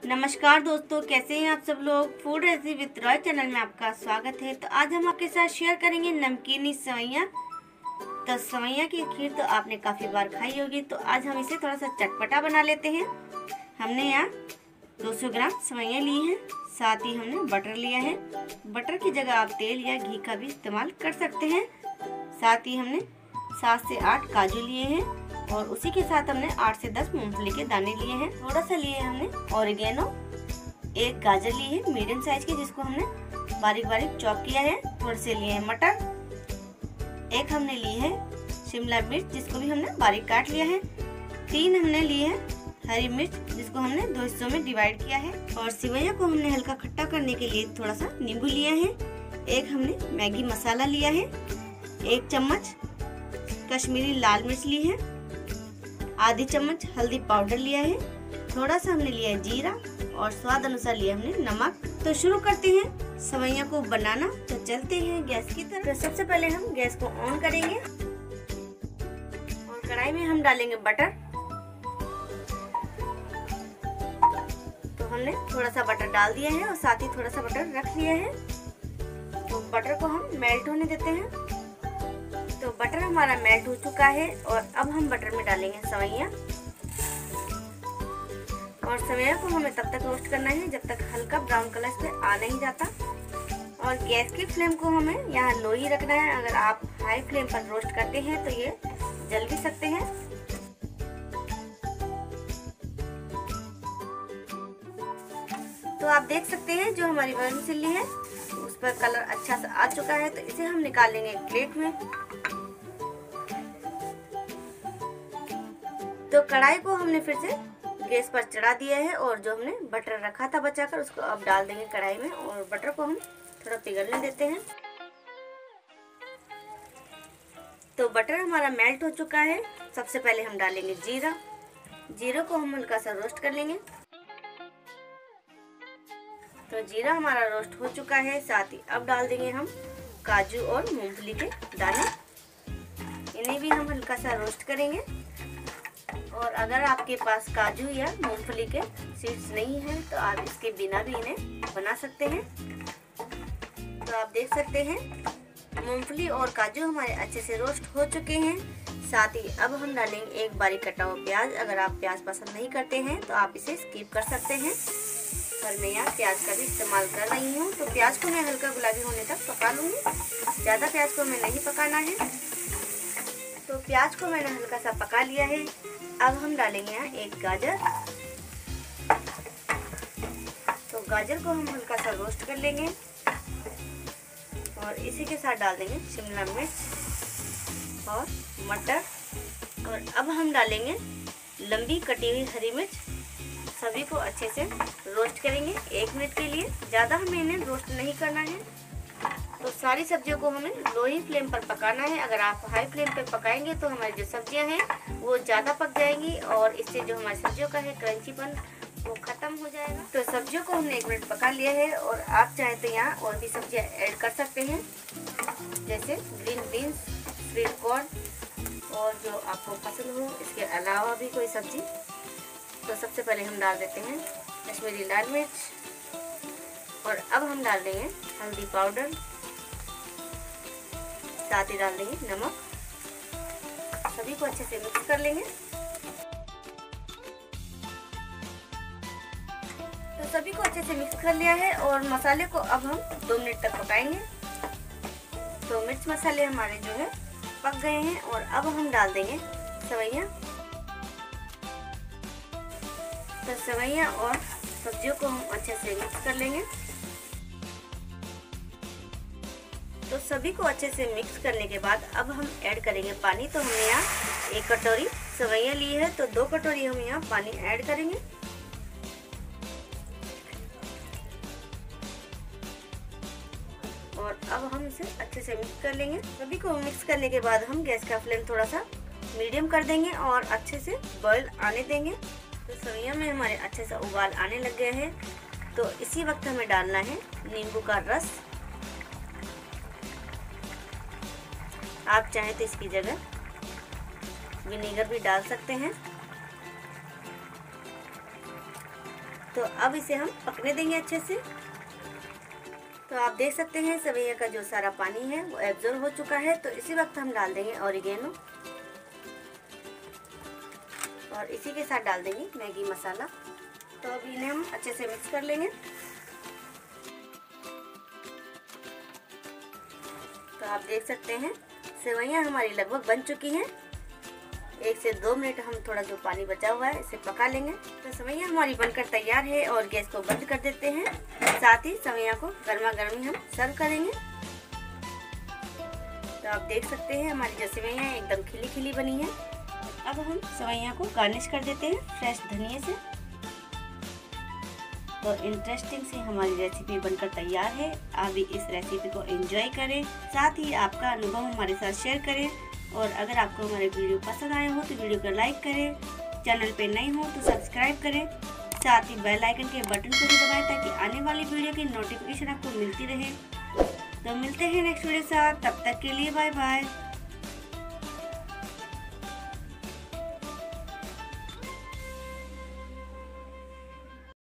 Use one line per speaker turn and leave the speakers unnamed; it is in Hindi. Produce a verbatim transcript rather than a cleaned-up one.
नमस्कार दोस्तों, कैसे हैं आप सब लोग। Food recipe with Roy channel में आपका स्वागत है। तो आज हम आपके साथ शेयर करेंगे नमकीनी सेवइयाँ। तो सेवइयाँ की खीर तो आपने काफ़ी बार खाई होगी, तो आज हम इसे थोड़ा सा चटपटा बना लेते हैं। हमने यहाँ दो सौ ग्राम सेवइयाँ ली हैं, साथ ही हमने बटर लिया है। बटर की जगह आप तेल या घी का भी इस्तेमाल कर सकते हैं। साथ ही हमने सात से आठ काजू लिए हैं और उसी के साथ हमने आठ से दस मूंगफली के दाने लिए हैं। थोड़ा सा लिए हमने ऑरिगेनो, एक गाजर ली है मीडियम साइज की जिसको हमने बारीक बारीक चॉप किया है। थोड़े से लिए हैं मटर, एक हमने ली है शिमला मिर्च जिसको भी हमने बारीक काट लिया है। तीन हमने लिए हैं हरी मिर्च जिसको हमने दो हिस्सों में डिवाइड किया है। और सेवइयां को हमने हल्का खट्टा करने के लिए थोड़ा सा नींबू लिया है। एक हमने मैगी मसाला लिया है, एक चम्मच कश्मीरी लाल मिर्च ली है, आधी चम्मच हल्दी पाउडर लिया है, थोड़ा सा हमने लिया है जीरा और स्वाद अनुसार लिया हमने नमक। तो शुरू करते हैं सेवइयां को बनाना। तो चलते हैं गैस की तरफ। तो सबसे पहले हम गैस को ऑन करेंगे और कढ़ाई में हम डालेंगे बटर। तो हमने थोड़ा सा बटर डाल दिया है और साथ ही थोड़ा सा बटर रख लिया है। तो बटर को हम मेल्ट होने देते हैं। तो बटर हमारा मेल्ट हो चुका है और अब हम बटर में डालेंगे सेवइयां। और सेवइयां को हमें तब तक रोस्ट करना है जब तक हल्का ब्राउन कलर से आ नहीं जाता। और गैस की फ्लेम को हमें यहाँ लो ही रखना है। अगर आप हाई फ्लेम पर रोस्ट करते हैं तो ये जल भी सकते हैं। तो आप देख सकते हैं जो हमारी वर्मिसेली है उस पर कलर अच्छा सा आ चुका है। तो इसे हम निकाल लेंगे एक प्लेट में। तो कढ़ाई को हमने फिर से गैस पर चढ़ा दिया है और जो हमने बटर रखा था बचाकर उसको अब डाल देंगे कढ़ाई में और बटर को हम थोड़ा पिघलने देते हैं। तो बटर हमारा मेल्ट हो चुका है। सबसे पहले हम डालेंगे जीरा। जीरा को हम हल्का सा रोस्ट कर लेंगे। तो जीरा हमारा रोस्ट हो चुका है। साथ ही अब डाल देंगे हम काजू और मूंगफली के दाने। इन्हें भी हम हल्का सा रोस्ट करेंगे। और अगर आपके पास काजू या मूंगफली के सीड्स नहीं हैं तो आप इसके बिना भी इन्हें बना सकते हैं। तो आप देख सकते हैं मूंगफली और काजू हमारे अच्छे से रोस्ट हो चुके हैं। साथ ही अब हम डालेंगे एक बारीक कटा हुआ प्याज। अगर आप प्याज पसंद नहीं करते हैं तो आप इसे स्किप कर सकते हैं, पर मैं यहाँ प्याज का भी इस्तेमाल कर रही हूँ। तो प्याज को मैं हल्का गुलाबी होने तक पका लूँगी। ज़्यादा प्याज को हमें नहीं पकाना है। तो प्याज को मैंने हल्का सा पका लिया है। अब हम डालेंगे यहाँ एक गाजर। तो गाजर को हम हल्का सा रोस्ट कर लेंगे और इसी के साथ डाल देंगे शिमला मिर्च और मटर। और अब हम डालेंगे लंबी कटी हुई हरी मिर्च। सभी को अच्छे से रोस्ट करेंगे एक मिनट के लिए। ज़्यादा हमें इन्हें रोस्ट नहीं करना है। तो सारी सब्जियों को हमें लो ही फ्लेम पर पकाना है। अगर आप हाई फ्लेम पर पकाएंगे तो हमारी जो सब्जियां हैं वो ज़्यादा पक जाएंगी और इससे जो हमारी सब्जियों का है क्रंचीपन वो ख़त्म हो जाएगा। तो सब्जियों को हमने एक मिनट पका लिया है और आप चाहें तो यहाँ और भी सब्जियां ऐड कर सकते हैं, जैसे ग्रीन बीन्स, स्वीट कॉर्न और जो आपको पसंद हो इसके अलावा भी कोई सब्जी। तो सबसे पहले हम डाल देते हैं कश्मीरी लाल मिर्च और अब हम डाल देंगे हल्दी पाउडर। साथ ही डाल देंगे नमक। सभी को अच्छे से मिक्स कर लेंगे। तो सभी को अच्छे से मिक्स कर लिया है और मसाले को अब हम दो मिनट तक पकाएंगे। तो मिर्च मसाले हमारे जो है पक गए हैं और अब हम डाल देंगे सेवइयां। तो सेवइयां और सब्जियों को हम अच्छे से मिक्स कर लेंगे। तो सभी को अच्छे से मिक्स करने के बाद अब हम ऐड करेंगे पानी। तो हमने यहाँ एक कटोरी सेवइयां ली है तो दो कटोरी हम यहाँ पानी ऐड करेंगे। और अब हम इसे अच्छे से मिक्स कर लेंगे। सभी को मिक्स करने के बाद हम गैस का फ्लेम थोड़ा सा मीडियम कर देंगे और अच्छे से बॉईल आने देंगे। तो सेवइयां में हमारे अच्छे से उबाल आने लग गए हैं। तो इसी वक्त हमें डालना है नींबू का रस। आप चाहें तो इसकी जगह विनेगर भी डाल सकते हैं। तो अब इसे हम पकने देंगे अच्छे से। तो आप देख सकते हैं सेवइयां का जो सारा पानी है वो एब्जॉर्ब हो चुका है। तो इसी वक्त हम डाल देंगे ऑरिगेनो और इसी के साथ डाल देंगे मैगी मसाला। तो अब इन्हें हम अच्छे से मिक्स कर लेंगे। तो आप देख सकते हैं सेवइयां हमारी लगभग बन चुकी हैं। एक से दो मिनट हम थोड़ा जो पानी बचा हुआ है इसे पका लेंगे। तो सेवइयां हमारी बनकर तैयार है और गैस को बंद कर देते हैं। साथ ही सेवइयां को गर्मा गर्म ही हम सर्व करेंगे। तो आप देख सकते हैं हमारी जो सेवइयां एकदम खिली खिली बनी है। अब हम सेवइयां को गार्निश कर देते हैं फ्रेश धनिया से। तो इंटरेस्टिंग सी हमारी रेसिपी बनकर तैयार है। आप भी इस रेसिपी को एंजॉय करें, साथ ही आपका अनुभव हमारे साथ शेयर करें। और अगर आपको हमारे वीडियो पसंद आया हो तो वीडियो को लाइक करें, चैनल पे नए हो तो सब्सक्राइब करें, साथ ही बेल आइकन के बटन को भी दबाएं ताकि आने वाली वीडियो की नोटिफिकेशन आपको मिलती रहे। तो मिलते हैं नेक्स्ट वीडियो के साथ, तब तक के लिए बाय बाय।